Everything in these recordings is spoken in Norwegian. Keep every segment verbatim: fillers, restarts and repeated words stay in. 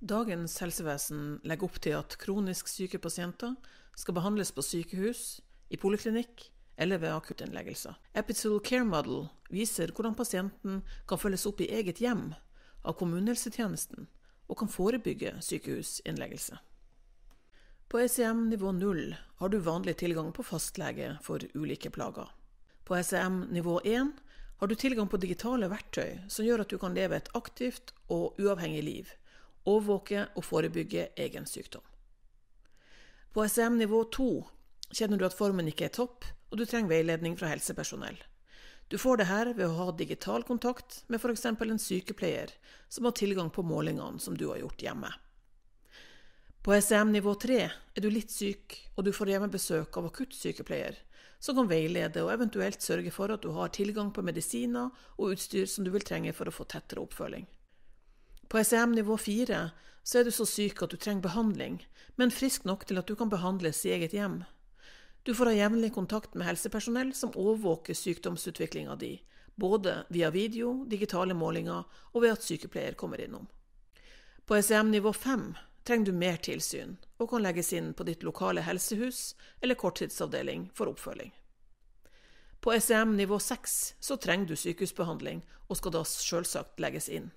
Dagens helsevesen legger opp til at kronisk syke pasienter skal behandles på sykehus, i poliklinikk eller ved akuttinnleggelser. Epital Care Model viser hvordan pasienten kan følges opp i eget hjem av kommunehelsetjenesten og kan forebygge sykehusinnleggelse. På E C M nivå null har du vanlig tilgang på fastlege for ulike plager. På E C M nivå én har du tilgang på digitale verktøy som gjør at du kan leve et aktivt og uavhengig liv, overvåke og forebygge egen sykdom. På E C M nivå to kjenner du at formen ikke er topp, og du trenger veiledning fra helsepersonell. Du får det her ved å ha digital kontakt med for eksempel en sykepleier som har tilgang på målingene som du har gjort hjemme. På E C M nivå tre er du litt syk, og du får hjemmebesøk av akuttsykepleier, som kan veilede og eventuelt sørge for at du har tilgang på medisiner og utstyr som du vil trenge for å få tettere oppfølging. På E C M nivå fire så er du så syk at du trenger behandling, men frisk nok til at du kan behandles i eget hjem. Du får ha jevnlig kontakt med helsepersonell som overvåker sykdomsutviklingen din, både via video, digitale målinger og ved at sykepleier kommer innom. På E C M nivå fem trenger du mer tilsyn og kan legges inn på ditt lokale helsehus eller korttidsavdeling for oppfølging. På E C M nivå seks så trenger du sykehusbehandling og skal da selvsagt legges inn.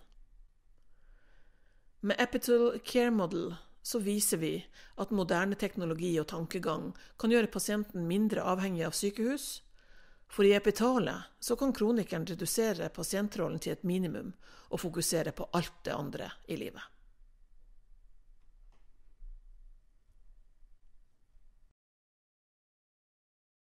Med Epital Care Model så viser vi at moderne teknologi og tankegang kan gjøre pasienten mindre avhengig av sykehus, for i epitalet så kan kronikeren redusere pasientrollen til et minimum og fokusere på alt det andre i livet.